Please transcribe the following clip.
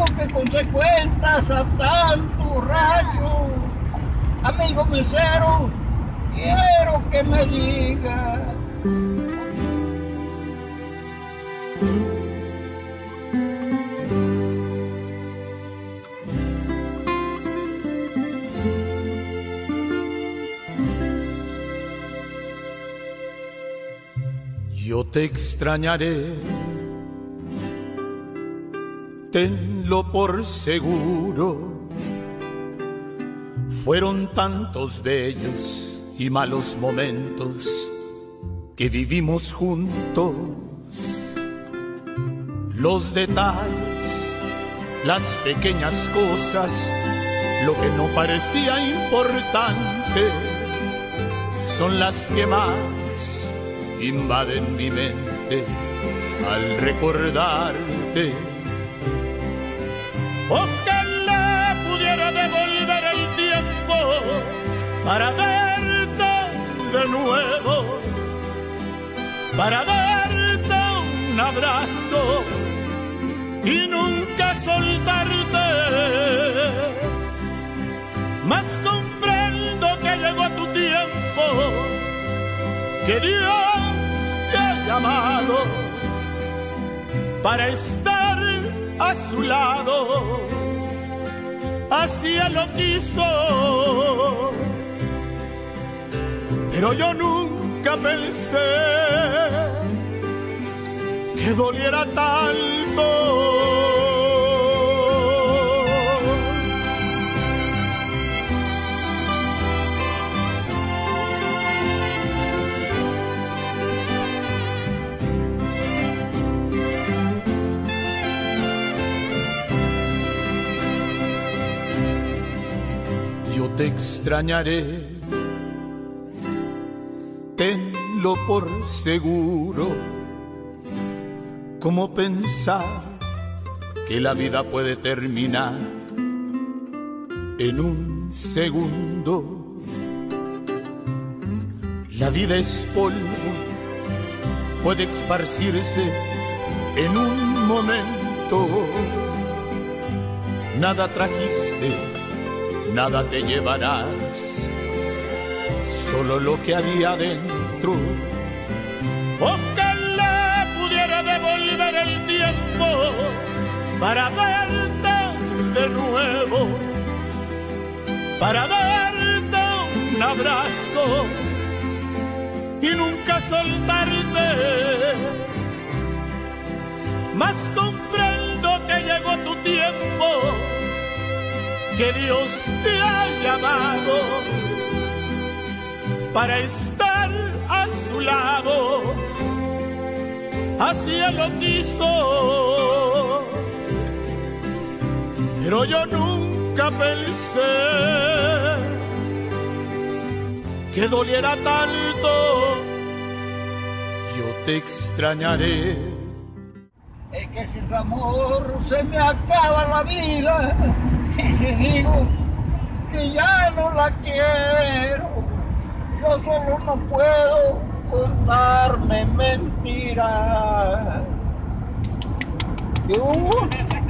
que consecuentas a tanto borracho. Amigo mesero, quiero que me diga. Yo te extrañaré, tenlo por seguro. Fueron tantos bellos y malos momentos que vivimos juntos. Los detalles, las pequeñas cosas, lo que no parecía importante, son las que más invaden mi mente al recordarte. Ojalá pudiera devolver el tiempo para verte de nuevo, para darte un abrazo y nunca soltarte. Mas comprendo que llegó tu tiempo, que Dios te ha llamado para estar a su lado. Así Él lo quiso, pero yo nunca pensé que doliera tanto. Yo te extrañaré, tenlo por seguro. ¿Cómo pensar que la vida puede terminar en un segundo? La vida es polvo, puede esparcirse en un momento. Nada trajiste, nada te llevarás, solo lo que había dentro. Ojalá pudiera devolver el tiempo para verte de nuevo, para darte un abrazo y nunca soltarte. Mas comprendo que llegó tu tiempo, que Dios te ha llamado para estar a su lado. Así Él lo quiso, pero yo nunca pensé que doliera tanto. Yo te extrañaré. Es que sin amor se me acaba la vida. Y si digo que ya no la quiero, yo solo no puedo contarme mentiras.